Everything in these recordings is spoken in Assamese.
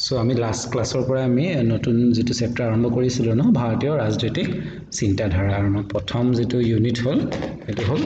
সো আমি লাষ্ট ক্লাছৰ পৰা আমি নতুন যেটো চেপ্টাৰ আৰম্ভ কৰিছিলো ন ভাৰতীয় ৰাজনৈতিক চিন্তাধাৰা আৰু প্ৰথম যেটো ইউনিট হ'ল এটো হ'ল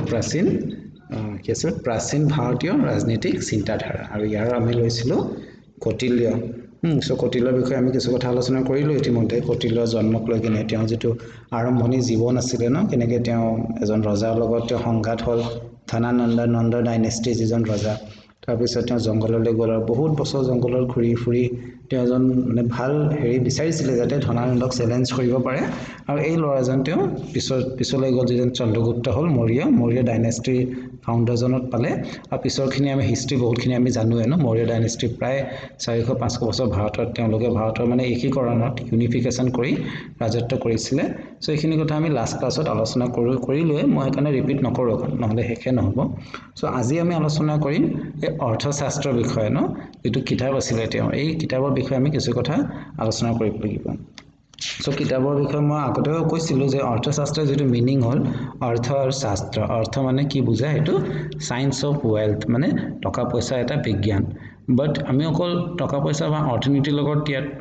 প্ৰাচীন ভাৰতীয় ৰাজনৈতিক চিন্তাধাৰা আৰু ইয়াৰ আমি লৈছিলো কৌটিল্য সো কৌটিল্যৰ বিষয়ে আমি কিছু কথা আলোচনা কৰিলো ইতিমধ্যে কৌটিল্যৰ জন্মক লৈ কিনে তেওঁ যেটো আৰম্ভণি জীৱন আছিল ন কেনেকৈ তেওঁ এজন ৰজাৰ লগত তেওঁ সংঘাত হ'ল ধনানন্দ ডাইনেষ্টি যিজন ৰজা তাৰপিছত তেওঁ জংগললৈ গ'ল আৰু বহুত বছৰ জংগলত ঘূৰি ফুৰি তেওঁ এজন মানে ভাল হেৰি বিচাৰিছিলে যাতে ধনানন্দক চ্যালেঞ্জ কৰিব পাৰে আৰু এই ল'ৰাজন তেওঁ পিছলৈ গ'ল যিজন চন্দ্ৰগুপ্ত হ'ল মৌৰ্য ডাইনেষ্টিৰ ফাউণ্ডাৰজনত পালে আৰু পিছৰখিনি আমি হিষ্ট্ৰী বহুতখিনি আমি জানোৱে ন মৌৰ্য ডাইনেষ্টি প্ৰায় 400-500 বছৰ ভাৰতত তেওঁলোকে ভাৰতৰ মানে একীকৰণত ইউনিফিকেশ্যন কৰি ৰাজত্ব কৰিছিলে সো এইখিনি কথা আমি লাষ্ট ক্লাছত আলোচনা কৰিলোৱে মই সেইকাৰণে ৰিপিট নকৰো নহলে শেষে নহব সো আজি আমি আলোচনা কৰিম এই অৰ্থশাস্ত্ৰৰ বিষয়ে ন যেটো কিতাপ আছিল তেওঁ এই কিতাপৰ বিষয়ে আমি কিছু কথা আলোচনা কৰিব লাগিব সো কিতাপৰ বিষয়ে মই আগতেও কৈছিলো যে অৰ্থশাস্ত্ৰৰ যেটো মিনিং হ'ল অৰ্থ আৰু শাস্ত্ৰ অৰ্থ মানে কি বুজায় এটো সায়েন্স অফ ওয়েলথ মানে টকা পইচা এটা বিজ্ঞান বাট আমি অকল টকা পইচা বা অৰ্থনীতিৰ লগত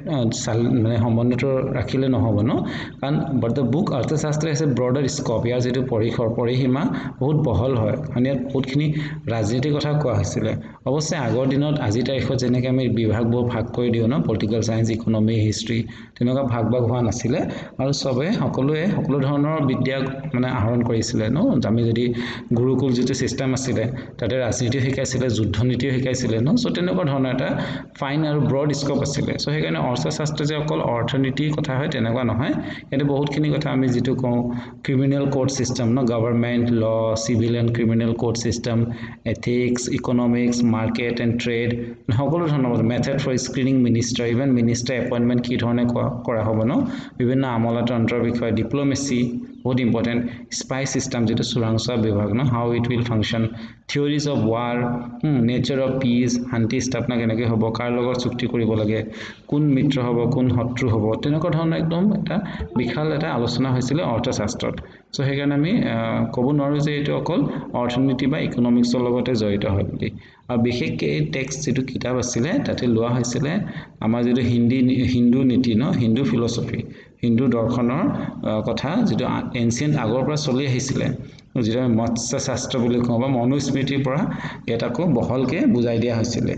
মানে সম্বন্ধটো ৰাখিলে নহব ন কাৰণ but the book অৰ্থশাস্ত্ৰ is a broader scope ইয়াৰ যেটো পৰিসীমা বহুত বহল হয় মানে বহুতখিনি ৰাজনীতিৰ কথা কোৱা হৈছিল অৱশ্যে আগৰ দিনত আজি তাৰিখত যেনেকৈ আমি বিভাগবোৰ ভাগ কৰি দিও ন পলিটিক্যাল সায়েন্স ইকোনমি হিষ্ট্ৰী তেনেকুৱা ভাগ হোৱা নাছিল আৰু সকলো ধৰণৰ বিদ্যা মানে আহৰণ কৰিছিল ন আমি যদি গুৰুকুল যেটো সিস্টেম আছিল তাতে ৰাজনীতি শিকাইছিল যুদ্ধ নীতি শিকাইছিল ন সো তেনেকুৱা ধৰণৰ এটা ফাইন আৰু ব্ৰড স্কোপ আছিল সো সেইকাৰণে অৰ্থশাস্ত্ৰ যে অকল অৰ্থনীতিৰ কথা হয় তেনেকুৱা নহয় এতে বহুতখিনি কথা আমি যেটো কওঁ ক্ৰিমিনেল কোড সিস্টেম ন government law civil and criminal code system ethics economics market and trade সকলো ধৰণৰ method for screening minister even minister appointment কি ধৰণে কৰা হ'ব ন বিভিন্ন আমলাতন্ত্ৰৰ বিষয়ে ডিপ্লোমেসি বহুত ইম্পৰ্টেন্ট স্পাই সিস্টেম যেটো চোৰাংচোৱা বিভাগ ন how it will function theories of war nature of peace শান্তি স্থাপনা কেনেকৈ হ'ব কাৰ লগত চুক্তি কৰিব লাগে কোন মিত্ৰ হ'ব কোন শত্ৰু হ'ব তেনেকুৱা ধৰণৰ একদম এটা বিশাল এটা আলোচনা হৈছিল অৰ্থশাস্ত্ৰত সো সেইকাৰণে আমি ক'ব নোৱাৰো যে এটো অকল অৰ্থনীতি বা ইকোনমিক্সৰ লগতে জড়িত হয় বুলি আৰু বিশেষকৈ এই টেক্সট যেটো কিতাপ আছিল তাতে লোৱা হৈছিল আমাৰ যেটো হিন্দু নীতি ন হিন্দু ফিলসফি হিন্দু দৰ্শনৰ কথা যেটো এনশিয়েন্ট আগৰ পৰা চলি আহিছিল যেটো মৎস্য শাস্ত্ৰ বুলি কওঁ বা মনুস্মৃতিৰ পৰা এটাকো বহলকে বুজাই দিয়া হৈছিল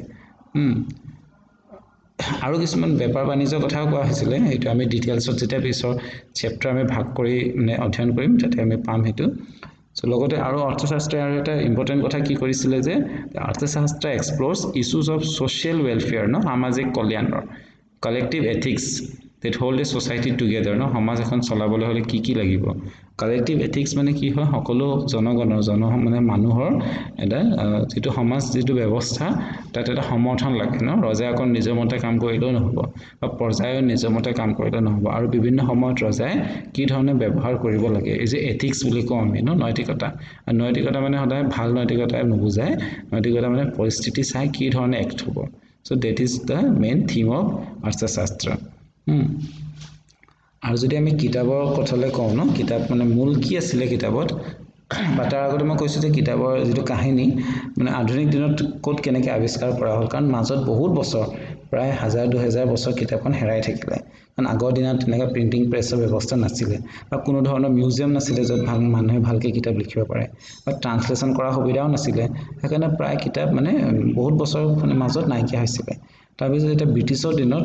আৰু কিছুমান বেপাৰ বাণিজ্যৰ কথাও কোৱা হৈছিল এইটো আমি ডিটেইলছত যেতিয়া পিছৰ চেপ্টাৰ আমি ভাগ কৰি মানে অধ্যয়ন কৰিম তাতে আমি পাম হেতু সো লগতে আৰু অৰ্থশাস্ত্ৰৰ আৰু এটা ইম্পৰ্টেন্ট কথা কি কৰিছিল যে Arthashastra explores issues of social welfare ন সামাজিক কল্যাণৰ collective ethics that hold a society together no সমাজ এখন চলাবলৈ হলে কি লাগিব কালেক্টিভ এথিক্স মানে কি হয় সকলো মানে মানুহৰ এটা যেটো সমাজ যেটো ব্যৱস্থা তাতে এটা সমৰ্থন লাগে ন ৰজাই অকল নিজৰ মতে কাম কৰিলেও নহব বা পৰ্যায়ৰ নিজৰ মতে কাম কৰিলেও নহব আৰু বিভিন্ন সময়ত ৰজাই কি ধৰণে ব্যৱহাৰ কৰিব লাগে এই যে এথিক্স বুলি কওঁ আমি ন নৈতিকতা আৰু নৈতিকতা মানে সদায় ভাল নৈতিকতা নুবুজায় নৈতিকতা মানে পৰিস্থিতি চাই কি ধৰণে এক্ট হ'ব so that is the main theme of অৰ্থশাস্ত্ৰ আৰু যদি আমি কিতাপৰ কথালৈ কওঁ ন কিতাপ মানে মূল কি আছিল কিতাপত বা তাৰ আগতে মই কৈছো যে কিতাপৰ যেটো কাহিনী মানে আধুনিক দিনত কোড কেনেকৈ আৱিষ্কাৰ কৰা হ'ল কাৰণ মাজত বহুত বছৰ প্ৰায় 1000-2000 বছৰ কিতাপখন হেৰাই থাকিলে কাৰণ আগৰ দিনত তেনেকা প্ৰিন্টিং প্ৰেছৰ ব্যৱস্থা নাছিল বা কোনো ধৰণৰ মিউজিয়াম নাছিল য'ত মানুহে ভালকৈ কিতাপ লিখিব পাৰে বা ট্ৰান্সলেচন কৰা সুবিধাও নাছিল সেইকাৰণে প্ৰায় কিতাপ মানে বহুত বছৰ মানে মাজত নাইকিয়া হৈছিল তাৰপিছত এটা ব্ৰিটিছৰ দিনত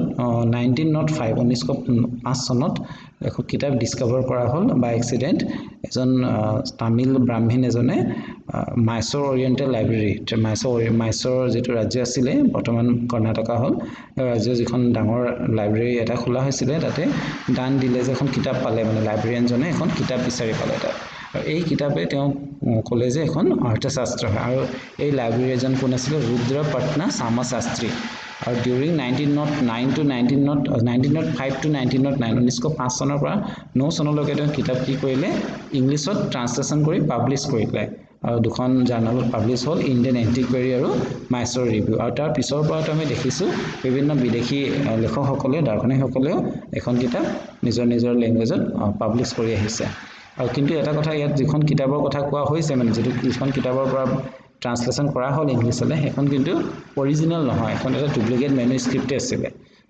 1905 চনত এখন কিতাপ ডিস্কভাৰ কৰা হ'ল বাই এক্সিডেন্ট এজন তামিল ব্ৰাহ্মণ এজনে মাইসৰ ওৰিয়েণ্টেল লাইব্ৰেৰী মাইসৰ যেটো ৰাজ্য আছিল বৰ্তমান কৰ্ণাটকা হ'ল ৰাজ্যৰ যিখন ডাঙৰ লাইব্ৰেৰী এটা খোলা হৈছিল তাতে দান দিলে যে এখন কিতাপ পালে মানে লাইব্ৰেৰিয়ানজনে এখন কিতাপ বিচাৰি পালে তাত আৰু এই কিতাপে তেওঁ ক'লে যে এখন অৰ্থশাস্ত্ৰ হয় আৰু এই লাইব্ৰেৰিয়ানজন কোন আছিল ৰুদ্ৰপট্টনা সামশাস্ত্ৰী আৰু ডিউৰিং 1905 to 1909 চনৰ পৰা 9 চনলৈকে তেওঁ কিতাপ কি কৰিলে ইংলিছত ট্ৰান্সলেচন কৰি পাব্লিছ কৰিলে আৰু দুখন জাৰ্নেলত পাব্লিছ হ'ল ইণ্ডিয়ান এন্টিকুৱেৰী আৰু মাইসৰ ৰিভিউ আৰু তাৰ পিছৰ পৰা আমি দেখিছো বিভিন্ন বিদেশী লেখকসকলে দাৰ্শনিকসকলেও এখন কিতাপ নিজৰ লেংগুৱেজত পাব্লিছ কৰি আহিছে আৰু কিন্তু এটা কথা ইয়াত যিখন কিতাপৰ কথা কোৱা হৈছে মানে যেটো যিখন কিতাপৰ পৰা ট্ৰান্সলেচন কৰা হ'ল ইংলিছলৈ সেইখন কিন্তু অৰিজিনাল নহয় এখন এটা ডুপ্লিকেট মেনুস্ক্ৰিপ্ট আছিল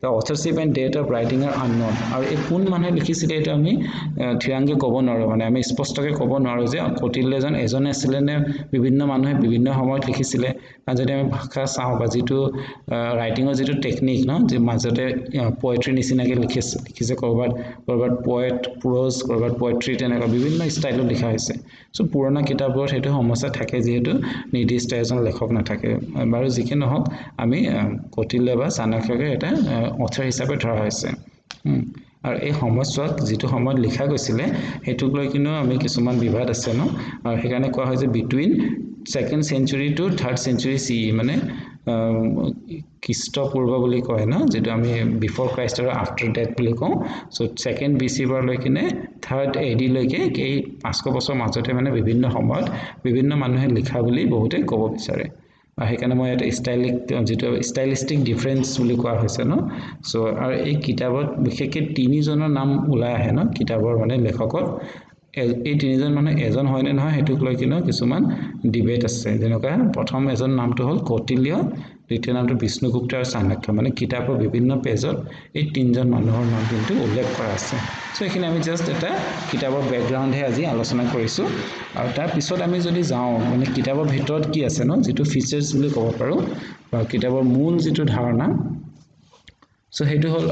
The authorship and date of writing are unknown. আৰু এই কোন মানুহে লিখিছিলে এটা আমি ঠিৰাংকে ক'ব নোৱাৰোঁ, মানে আমি স্পষ্টকৈ ক'ব নোৱাৰোঁ যে কৌটিল্যজন এজনে আছিলে নে বিভিন্ন মানুহে বিভিন্ন সময়ত লিখিছিলে। কাৰণ যদি আমি ভাষা চাওঁ বা যিটো ৰাইটিঙৰ যিটো টেকনিক ন, যে মাজতে পয়েট্ৰি নিচিনাকৈ লিখিছে ক'ৰবাত পয়েট প্ৰোজ, ক'ৰবাত পয়েট্ৰি, তেনেকুৱা বিভিন্ন ষ্টাইলত লিখা হৈছে। চ' পুৰণা কিতাপবোৰত সেইটো সমস্যা থাকে যিহেতু নিৰ্দিষ্ট এজন লেখক নাথাকে। বাৰু যিকি নহওক আমি কৌটিল্য বা চাণক্যকে এটা অথৰ হিচাপে ধৰা হৈছে। আৰু এই সময়ছোৱাক যিটো সময়ত লিখা গৈছিলে সেইটোক লৈ কিনেও আমি কিছুমান বিবাদ আছে ন, আৰু সেইকাৰণে কোৱা হয় যে between 2nd century to 3rd century CE, মানে খ্ৰীষ্টপূৰ্ব বুলি কয় ন, যিটো আমি বিফৰ ক্ৰাইষ্ট আৰু আফটাৰ ডেথ বুলি কওঁ। চ' 2nd BC পৰা লৈ কিনে 3rd AD লৈকে এই 500 বছৰ মাজতে মানে বিভিন্ন সময়ত বিভিন্ন মানুহে লিখা বুলি বহুতে ক'ব বিচাৰে। সেইকাৰণে মই ইয়াত যিটো ষ্টাইলিষ্টিক ডিফাৰেঞ্চ বুলি কোৱা হৈছে ন। চ' আৰু এই কিতাপত বিশেষকৈ 3জনৰ নাম ওলাই আহে ন কিতাপৰ, মানে লেখকত। এই 3জন মানুহ এজন হয়নে নহয় সেইটোক লৈ কিনেও কিছুমান ডিবেট আছে। যেনেকুৱা প্ৰথম এজন নামটো হ'ল কৌটিল্য, দ্বিতীয় নামটো বিষ্ণুগুপ্ত আৰু চাণক্য। মানে কিতাপৰ বিভিন্ন পেজত এই 3জন মানুহৰ নাম কিন্তু উল্লেখ কৰা আছে। চ' এইখিনি আমি জাষ্ট এটা কিতাপৰ বেকগ্ৰাউণ্ডহে আজি আলোচনা কৰিছোঁ। আৰু তাৰপিছত আমি যদি যাওঁ মানে কিতাপৰ ভিতৰত কি আছে ন, যিটো ফিচাৰ্ছ বুলি ক'ব পাৰোঁ বা কিতাপৰ মূল যিটো ধাৰণা, চ' সেইটো হ'ল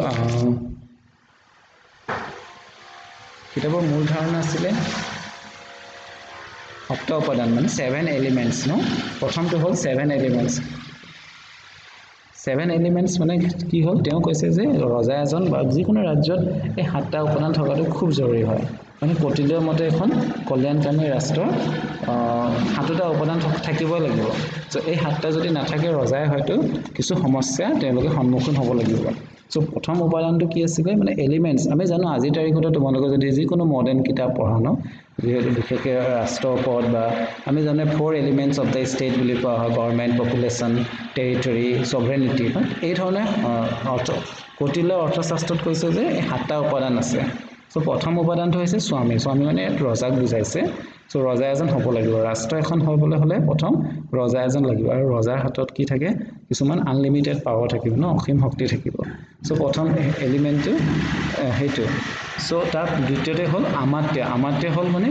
কিতাপৰ মূল ধাৰণা আছিলে 7টা উপাদান, মানে 7 এলিমেণ্টছ ন। প্ৰথমটো হ'ল 7 এলিমেণ্টছ। 7 এলিমেণ্টছ মানে কি হ'ল, তেওঁ কৈছে যে ৰজা এজন বা যিকোনো ৰাজ্যত এই 7টা উপাদান থকাটো খুব জৰুৰী হয়। মানে কৌটিল্যৰ মতে এখন কল্যাণকামী ৰাষ্ট্ৰৰ 7টা উপাদান থাকিবই লাগিব। চ' এই 7টা যদি নাথাকে ৰজাই হয়তো কিছু সমস্যা তেওঁলোকে সন্মুখীন হ'ব লাগিব। চ' প্ৰথম উপাদানটো কি আছিলে, মানে এলিমেণ্টছ। আমি জানো আজিৰ তাৰিখতে তোমালোকে যদি যিকোনো মডাৰ্ণ কিতাপ পঢ়া ন, যিহেতু বিশেষকৈ ৰাষ্ট্ৰৰ ওপৰত, বা আমি জানো 4 এলিমেণ্টছ অফ দ্য ষ্টেট বুলি কোৱা হয়, গভৰ্ণমেণ্ট, পপুলেশ্যন, টেৰিটৰী, ছভৰেনিটি। এই ধৰণে কৌটিল্যৰ অৰ্থশাস্ত্ৰত কৈছে যে এই 7টা উপাদান আছে। চ' প্ৰথম উপাদানটো হৈছে স্বামী। স্বামী মানে ইয়াত ৰজাক বুজাইছে। চ' ৰজা এজন হ'ব লাগিব। ৰাষ্ট্ৰ এখন হ'বলৈ হ'লে প্ৰথম ৰজা এজন লাগিব, আৰু ৰজাৰ হাতত কি থাকে, কিছুমান আনলিমিটেড পাৱাৰ থাকিব ন, অসীম শক্তি থাকিব। চ' প্ৰথম এলিমেণ্টটো সেইটো। চ' তাৰ দ্বিতীয়তে হ'ল আমাত্য। আমাত্য হ'ল মানে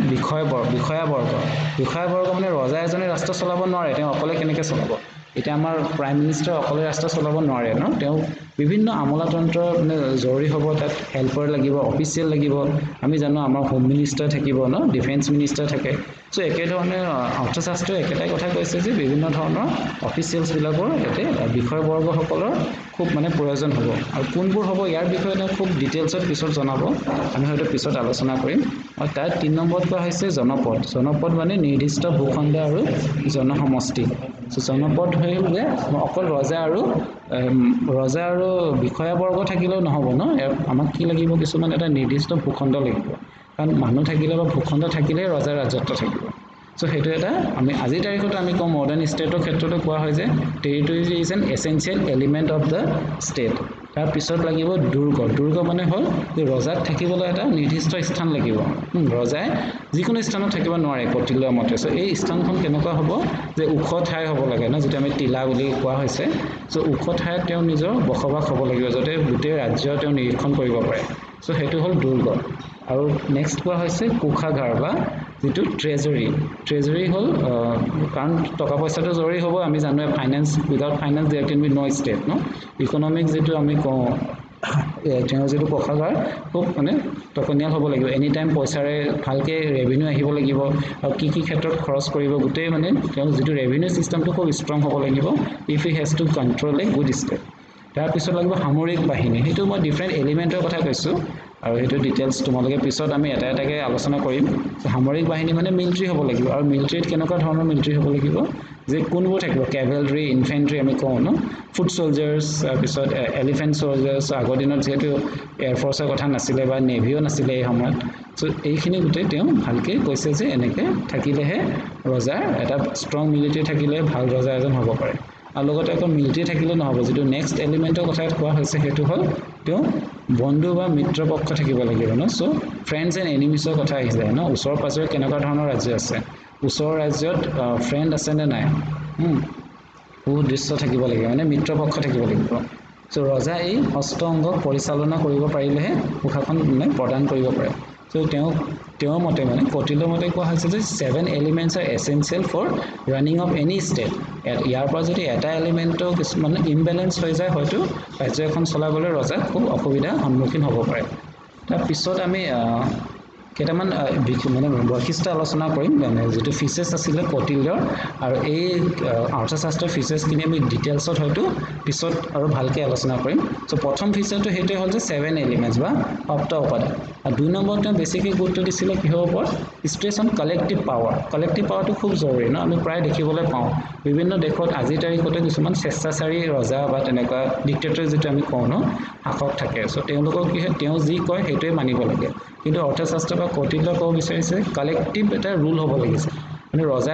বিষয়াবৰ্গ মানে ৰজা এজনে ৰাষ্ট্ৰ চলাব নোৱাৰে, তেওঁ অকলে কেনেকৈ চলাব। এতিয়া আমাৰ প্ৰাইম মিনিষ্টাৰ অকলে ৰাষ্ট্ৰ চলাব নোৱাৰে ন, তেওঁ বিভিন্ন আমোলাতন্ত্ৰ মানে জৰুৰী হ'ব, তাত হেল্পাৰ লাগিব, অফিচিয়েল লাগিব। আমি জানো আমাৰ হোম মিনিষ্টাৰ থাকিব ন, ডিফেন্স মিনিষ্টাৰ থাকে। চ' একেধৰণে অৰ্থশাস্ত্ৰই একেটাই কথা কৈছে যে বিভিন্ন ধৰণৰ অফিচিয়েলছবিলাকৰ ইয়াতে বিষয়বৰ্গসকলৰ খুব মানে প্ৰয়োজন হ'ব। আৰু কোনবোৰ হ'ব ইয়াৰ বিষয়ে তেওঁ খুব ডিটেইলছত পিছত জনাব, আমি হয়তো পিছত আলোচনা কৰিম। আৰু তাত 3 নম্বৰত কোৱা হৈছে জনপদ। জনপদ মানে নিৰ্দিষ্ট ভূখণ্ড আৰু জনসমষ্টি। চ' জনপদ হ'ল যে অকল ৰজা আৰু বিষয়াবৰ্গ থাকিলেও নহ'ব ন, আমাক কি লাগিব, কিছুমান এটা নিৰ্দিষ্ট ভূখণ্ড লাগিব। কাৰণ মানুহ থাকিলে বা ভূখণ্ড থাকিলেহে ৰজাৰ ৰাজত্ব থাকিব। চ' সেইটো এটা আমি আজিৰ তাৰিখত আমি কওঁ, মডাৰ্ণ ষ্টেটৰ ক্ষেত্ৰতো কোৱা হয় যে territory is an essential element of the state. তাৰপিছত লাগিব দুৰ্গ। দুৰ্গ মানে হ'ল যে ৰজাক থাকিবলৈ এটা নিৰ্দিষ্ট স্থান লাগিব। ৰজাই যিকোনো স্থানত থাকিব নোৱাৰে কৌটিল্যৰ মতে। চ' এই স্থানখন কেনেকুৱা হ'ব, যে ওখ ঠাই হ'ব লাগে ন, যিটো আমি টিলা বুলি কোৱা হৈছে। চ' ওখ ঠাইত তেওঁ নিজৰ বসবাস হ'ব লাগিব, যাতে গোটেই ৰাজ্য তেওঁ নিৰীক্ষণ কৰিব পাৰে। চ' সেইটো হ'ল দুৰ্গ। আৰু নেক্সট কোৱা হৈছে কোষাগাৰ বা যিটো ট্ৰেজেৰী হ'ল, কাৰণ টকা পইচাটো জৰুৰী হ'ব। আমি জানোৱে finance, without finance there can be no' state ন। ইকনমিক যিটো আমি কওঁ, তেওঁৰ যিটো কোষাগাৰ খুব মানে টকনিয়াল হ'ব লাগিব, এনি টাইম পইচাৰে ভালকৈ ৰেভিনিউ আহিব লাগিব, আৰু কি ক্ষেত্ৰত খৰচ কৰিব গোটেই মানে তেওঁৰ যিটো ৰেভিনিউ ছিষ্টেমটো খুব ষ্ট্ৰং হ'ব লাগিব, if he has to control a good state. তাৰপিছত লাগিব সামৰিক বাহিনী। সেইটো মই ডিফাৰেণ্ট এলিমেণ্টৰ কথা কৈছোঁ, আৰু সেইটো ডিটেইলছ তোমালোকে পিছত আমি এটা এটাকৈ আলোচনা কৰিম। সামৰিক বাহিনী মানে মিলিটাৰী হ'ব লাগিব, আৰু মিলিটাৰীত কেনেকুৱা ধৰণৰ মিলিটাৰী হ'ব লাগিব, যে কোনবোৰ থাকিব, কেভেলৰী, ইনফেণ্ট্ৰি আমি কওঁ ন, ফুট ছ'লজাৰ্ছ, তাৰপিছত এলিফেণ্ট ছ'লজাৰ্ছ। আগৰ দিনত যিহেতু এয়াৰফ'ৰ্চৰ কথা নাছিলে বা নেভিও নাছিলে এই সময়ত। চ' এইখিনি গোটেই তেওঁ ভালকৈ কৈছে যে এনেকৈ থাকিলেহে ৰজাৰ এটা ষ্ট্ৰং মিলিটাৰী থাকিলে ভাল ৰজা এজন হ'ব পাৰে। আৰু লগতে আকৌ মিলিটাৰী থাকিলে নহ'ব, যিটো নেক্সট এলিমেণ্টৰ কথা কোৱা হৈছে সেইটো হ'ল তেওঁ বন্ধু বা মিত্ৰপক্ষ থাকিব লাগিব ন। চ' ফ্ৰেণ্ডছ এণ্ড এনিমিছৰ কথা আহি যায় ন, ওচৰ পাজৰে কেনেকুৱা ধৰণৰ ৰাজ্য আছে, ওচৰৰ ৰাজ্যত ফ্ৰেণ্ড আছেনে নাই, সুদৃশ্য থাকিব লাগিব, মানে মিত্ৰপক্ষ থাকিব লাগিব। সো ৰজা এই অষ্ট অংগক পৰিচালনা কৰিব পাৰিলেহে প্ৰশাসন মানে প্ৰদান কৰিব পাৰে সো তেওঁৰ মতে মানে কৌটিল্যৰ মতে কোৱা হৈছে যে 7 elements are essential for running of any state ইয়াৰ পৰা যদি এটা এলিমেণ্টটো কিছুমান ইমবেলেঞ্চ হৈ যায় হয়তো ৰাজ্য এখন চলাবলৈ ৰজা খুব অসুবিধাৰ সন্মুখীন হ'ব পাৰে তাৰপিছত আমি কেইটামান মানে বৈশিষ্ট্য আলোচনা কৰিম মানে যিটো ফিচাৰ্ছ আছিলে কৌটিল্যৰ আৰু এই অৰ্থশাস্ত্ৰৰ ফিচাৰ্ছখিনি আমি ডিটেইলছত হয়তো পিছত আৰু ভালকৈ আলোচনা কৰিম চ' প্ৰথম ফিচাৰটো সেইটোৱে হ'ল যে 7 এলিমেণ্টছ বা সপ্ত উপাদান আৰু 2 নম্বৰত তেওঁ বেছিকৈ গুৰুত্ব দিছিলে কিহৰ ওপৰত ষ্ট্ৰেছ অন কালেক্টিভ পাৱাৰটো খুব জৰুৰী ন আমি প্ৰায় দেখিবলৈ পাওঁ বিভিন্ন দেশত আজিৰ তাৰিখতে কিছুমান স্বেচ্ছাচাৰী ৰজা বা তেনেকুৱা ডিক্টেটৰ যিটো আমি কওঁ ন শাসক থাকে চ' তেওঁলোকক কি হয় তেওঁ যি কয় সেইটোৱে মানিব লাগে কিন্তু অৰ্থশাস্ত্ৰ বা কৌটিল্য ক'ব বিচাৰিছে কালেক্টিভ এটা ৰুল হ'ব লাগিছে মানে ৰজাৰ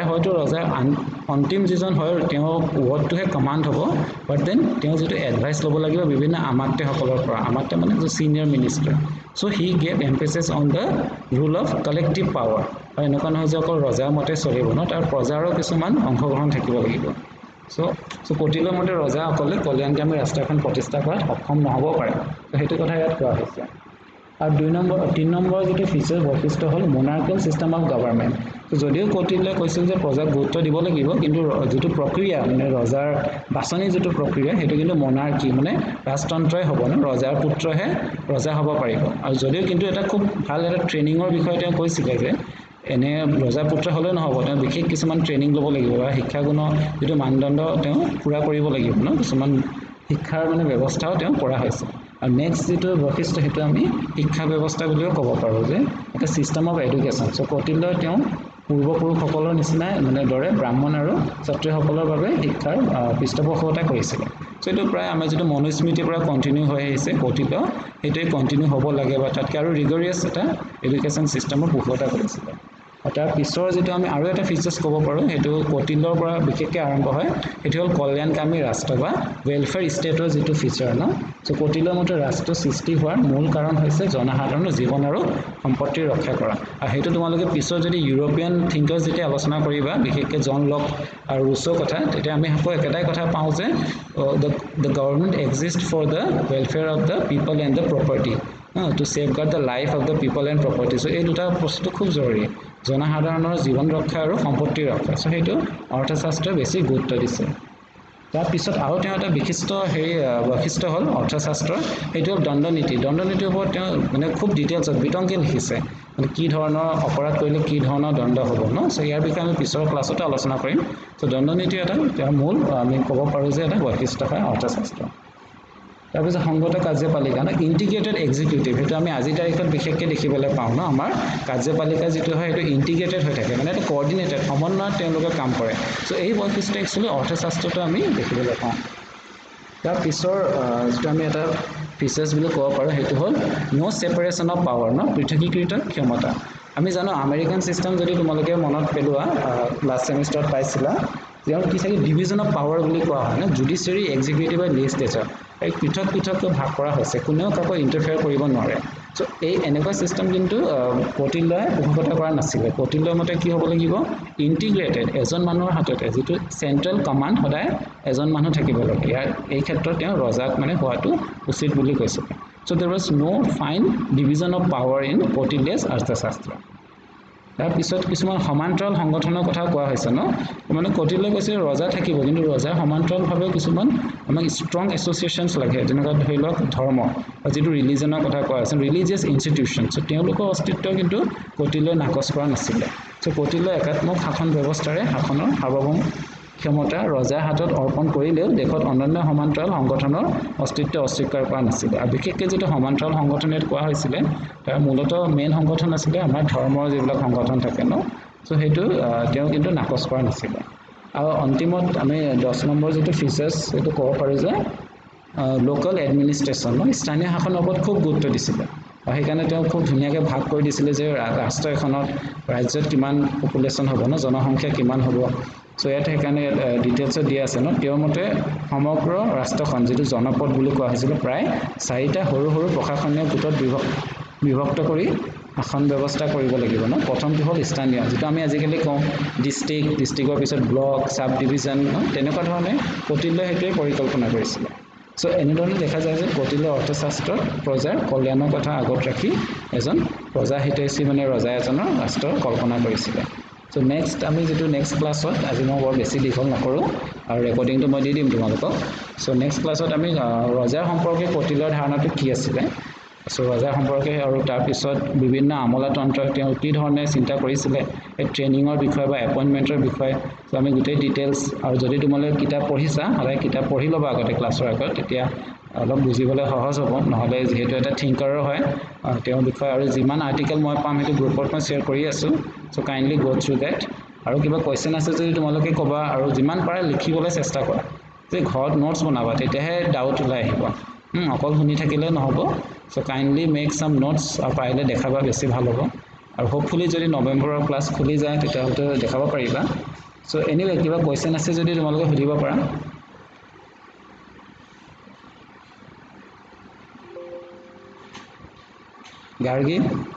অন্তিম যিজন হয় তেওঁ ৱৰ্ডটোহে কমাণ্ড হ'ব বাট দেন তেওঁ যিটো এডভাইচ ল'ব লাগিব বিভিন্ন আমাত্যসকলৰ পৰা আমাত্য মানে senior minister so' he gave emphasis on the rule of collective power আৰু এনেকুৱা নহয় যে অকল ৰজাৰ মতে চলিব ন তাৰ প্ৰজাৰো কিছুমান অংশগ্ৰহণ থাকিব লাগিব চ' কৌটিল্যৰ মতে ৰজা অকলে কল্যাণকামী ৰাষ্ট্ৰ এখন প্ৰতিষ্ঠা কৰাত সক্ষম নহ'ব পাৰে ত' সেইটো কথা ইয়াত কোৱা হৈছে আৰু 3 নম্বৰ যিটো ফিচাৰ বৈশিষ্ট্য হ'ল মোনাৰ্কিয়েল ছিষ্টেম অফ গভৰ্ণমেণ্ট যদিও কৌটিল্যই কৈছিল যে প্ৰজাক গুৰুত্ব দিব লাগিব কিন্তু যিটো প্ৰক্ৰিয়া মানে ৰজাৰ বাছনিৰ যিটো প্ৰক্ৰিয়া সেইটো কিন্তু মনাৰ্কি মানে ৰাজতন্ত্ৰই হ'ব ন ৰজাৰ পুত্ৰহে ৰজা হ'ব পাৰিব আৰু যদিও কিন্তু এটা খুব ভাল এটা ট্ৰেইনিঙৰ বিষয়ে তেওঁ কৈছিলে যে এনে ৰজা পুত্ৰ হ'লেও নহ'ব তেওঁ বিশেষ কিছুমান ট্ৰেইনিং ল'ব লাগিব বা শিক্ষাগুণৰ যিটো মানদণ্ড তেওঁ পূৰা কৰিব লাগিব ন কিছুমান শিক্ষাৰ মানে ব্যৱস্থাও তেওঁ কৰা হৈছে আৰু নেক্সট যিটো বৈশিষ্ট্য সেইটো আমি শিক্ষা ব্যৱস্থা বুলিও ক'ব পাৰোঁ যে এটা ছিষ্টেম অফ এডুকেশ্যন চ' কৌটিল্যই তেওঁ পূৰ্বপুৰুষসকলৰ নিচিনাই মানে দৰে ব্ৰাহ্মণ আৰু ক্ষত্ৰিয়সকলৰ বাবে শিক্ষাৰ পৃষ্ঠপোষকতা কৰিছিলে চ' এইটো প্ৰায় আমাৰ যিটো মনুস্মৃতিৰ পৰা কণ্টিনিউ হৈ আহিছে কৌটিল্য সেইটোৱে কণ্টিনিউ হ'ব লাগে বা তাতকৈ আৰু ৰিগৰিয়াছ এটা এডুকেশ্যন ছিষ্টেমৰ পোষকতা কৰিছিলে তাৰ পিছৰ যিটো আমি আৰু এটা ফিচাৰ্ছ ক'ব পাৰোঁ সেইটো কৌটিল্যৰ পৰা বিশেষকৈ আৰম্ভ হয় সেইটো হ'ল কল্যাণকামী ৰাষ্ট্ৰ বা ৱেলফেয়াৰ ষ্টেটৰ যিটো ফিচাৰ ন চ' কৌটিল্যৰ মতে ৰাষ্ট্ৰ সৃষ্টি হোৱাৰ মূল কাৰণ হৈছে জনসাধাৰণৰ জীৱন আৰু সম্পত্তি ৰক্ষা কৰা আৰু সেইটো তোমালোকে পিছত যদি ইউৰোপিয়ান থিংকাৰ্ছ যেতিয়া আলোচনা কৰিবা বিশেষকৈ জন লক আৰু ৰুছৰ কথা তেতিয়া আমি আকৌ একেটাই কথা পাওঁ যে the government exist for the welfare of the people and the property to safeguard the life of the people and property so' এই দুটা বস্তু খুব জৰুৰী জনসাধাৰণৰ জীৱন ৰক্ষা আৰু সম্পত্তি ৰক্ষা চ' সেইটো অৰ্থশাস্ত্ৰই বেছি গুৰুত্ব দিছে তাৰপিছত আৰু তেওঁ এটা বিশিষ্ট বৈশিষ্ট্য হ'ল অৰ্থশাস্ত্ৰৰ সেইটো হ'ল দণ্ডনীতিৰ ওপৰত তেওঁ মানে খুব ডিটেইলছত বিতংকৈ লিখিছে মানে কি ধৰণৰ অপৰাধ কৰিলে কি ধৰণৰ দণ্ড হ'ব ন চ' ইয়াৰ বিষয়ে আমি পিছৰ ক্লাছতে আলোচনা কৰিম চ' দণ্ডনীতি এটা তেওঁৰ মূল আমি ক'ব পাৰোঁ যে এটা বৈশিষ্ট্য হয় অৰ্থশাস্ত্ৰ তাৰপিছত সংগত কাৰ্যপালিকা ন ইণ্টিগ্ৰেটেড এক্সিকিউটিভ সেইটো আমি আজিৰ তাৰিখত বিশেষকৈ দেখিবলৈ পাওঁ ন আমাৰ কাৰ্যপালিকা যিটো হয় সেইটো ইণ্টিগ্ৰেটেড হৈ থাকে মানে এটা কৰ্ডিনেটেড সমন্বয়ত তেওঁলোকে কাম কৰে চ' এই বৈশিষ্ট্য একচুৱেলি অৰ্থশাস্ত্ৰটো আমি দেখিবলৈ পাওঁ তাৰ পিছৰ যিটো আমি এটা ফিচাৰ্ছ বুলি ক'ব পাৰোঁ সেইটো হ'ল ন' ছেপাৰেশ্যন অফ পাৱাৰ ন পৃথকীকৃত ক্ষমতা আমি জানো আমেৰিকান ছিষ্টেম যদি তোমালোকে মনত পেলোৱা লাষ্ট ছেমিষ্টাৰত পাইছিলা তেওঁ কি থাকে ডিভিজন অফ পাৱাৰ বুলি কোৱা হয় ন জুডিচিয়াৰী এক্সিকিউটিভ আৰু লেজিছলেচাৰ এই পৃথককৈ ভাগ কৰা হৈছে কোনেও কাকো ইণ্টাৰফেয়াৰ কৰিব নোৱাৰে চ' এই এনেকুৱা ছিষ্টেম কিন্তু কৌটিল্যই পোষকতা কৰা নাছিলে কৌটিল্যৰ মতে কি হ'ব লাগিব ইণ্টিগ্ৰেটেড এজন মানুহৰ হাততে যিটো চেণ্ট্ৰেল কমাণ্ড সদায় এজন মানুহ থাকিব লাগে এই ক্ষেত্ৰত তেওঁ ৰজাক মানে হোৱাটো উচিত বুলি কৈছিলে so' there was no' fine division of power in Kautilya's Arthashastra তাৰপিছত কিছুমান সমান্তৰাল সংগঠনৰ কথা কোৱা হৈছে ন মানে কৌটিল্যই কৈছে ৰজা থাকিব কিন্তু ৰজাৰ সমান্তৰালভাৱে কিছুমান আমাক ষ্ট্ৰং এছ'চিয়েশ্যনছ লাগে যেনেকুৱা ধৰি লওক ধৰ্ম বা যিটো ৰিলিজনৰ কথা কোৱা হৈছে ৰিলিজিয়াছ ইনষ্টিটিউশ্যন চ' তেওঁলোকৰ অস্তিত্ব কিন্তু কৌটিল্যই নাকচ কৰা নাছিলে চ' কৌটিল্যই একাত্মক শাসন ব্যৱস্থাৰে শাসনৰ সাৰ্বভৌম ক্ষমতা ৰজাৰ হাতত অৰ্পণ কৰিলেও দেশত অনন্য সমান্তৰাল সংগঠনৰ অস্তিত্ব অস্বীকাৰ কৰা নাছিলে আৰু বিশেষকৈ যিটো সমান্তৰাল সংগঠন ইয়াত কোৱা হৈছিলে তাৰ মূলতঃ মেইন সংগঠন আছিলে আমাৰ ধৰ্মৰ যিবিলাক সংগঠন থাকে ন চ' সেইটো তেওঁ কিন্তু নাকচ কৰা নাছিলে আৰু অন্তিমত আমি 10 নম্বৰ যিটো ফিচাৰ্ছ সেইটো ক'ব পাৰোঁ যে লোকেল এডমিনিষ্ট্ৰেশ্যন স্থানীয় শাসনৰ ওপৰত খুব গুৰুত্ব দিছিলে আৰু সেইকাৰণে তেওঁ খুব ধুনীয়াকৈ ভাগ কৰি দিছিলে যে ৰাষ্ট্ৰ এখনত ৰাজ্যত কিমান পপুলেশ্যন হ'ব ন জনসংখ্যা কিমান হ'ব চ' ইয়াত সেইকাৰণে ডিটেইলছত দিয়া আছে ন তেওঁৰ মতে সমগ্ৰ ৰাষ্ট্ৰখন যিটো জনপদ বুলি কোৱা হৈছিলে প্ৰায় 4টা সৰু সৰু প্ৰশাসনীয় গোটত বিভক্ত কৰি শাসন ব্যৱস্থা কৰিব লাগিব ন প্ৰথমটো হ'ল স্থানীয় যিটো আমি আজিকালি কওঁ ডিষ্ট্ৰিক্টৰ পিছত ব্লক চাব ডিভিজন তেনেকুৱা ধৰণে কৌটিল্যই সেইটোৱে পৰিকল্পনা কৰিছিলে সো এনেধৰণে দেখা যায় যে কৌটিল্য অৰ্থশাস্ত্ৰত প্ৰজাৰ কল্যাণৰ কথা আগত ৰাখি এজন প্ৰজা হিতৈষী মানে ৰজা এজনৰ ৰাষ্ট্ৰৰ কল্পনা কৰিছিলে সো নেক্সট আমি যেটো নেক্সট ক্লাছত আজি মই বৰ বেছি দীঘল নকৰোঁ আৰু ৰেকৰ্ডিংটো মই দি দিম তোমালোকক সো নেক্সট ক্লাছত আমি ৰজাৰ সম্পৰ্কে কৌটিল্যৰ ধাৰণাটো কি আছিলে সো ৰজাৰ সম্পৰ্কে আৰু তাৰ পিছত বিভিন্ন আমোলাতন্ত্ৰ তেওঁ কি ধৰণে চিন্তা কৰিছিলে এই ট্ৰেইনিঙৰ বিষয়ে বা এপইণ্টমেণ্টৰ বিষয়ে সো আমি গোটেই ডিটেইলছ আৰু যদি তোমালোকে কিতাপ পঢ়িছা সদায় কিতাপ পঢ়ি ল'বা আগতে ক্লাছৰ আগত তেতিয়া অলপ বুজিবলৈ সহজ হ'ব নহ'লে যিহেতু এটা থিংকাৰৰ হয় তেওঁৰ বিষয়ে আৰু যিমান আৰ্টিকেল মই পাম সেইটো গ্ৰুপত মই শ্বেয়াৰ কৰি আছোঁ so kindly go through that আৰু কিবা কুৱেশ্যন আছে যদি তোমালোকে ক'বা আৰু যিমান পাৰে লিখিবলৈ চেষ্টা কৰা যে ঘৰত নোটছ বনাবা তেতিয়াহে ডাউট ওলাই আহিব অকল শুনি থাকিলে নহ'ব so kindly make some notes আৰু পাৰিলে দেখাবা বেছি ভাল হ'ব আৰু হোপফুলি যদি নৱেম্বৰৰ ক্লাছ খুলি যায় তেতিয়াহ'লে দেখাব পাৰিবা সো এনিৱে কিবা কুৱেশ্যন আছে যদি তোমালোকে সুধিব পাৰা গাৰ্গী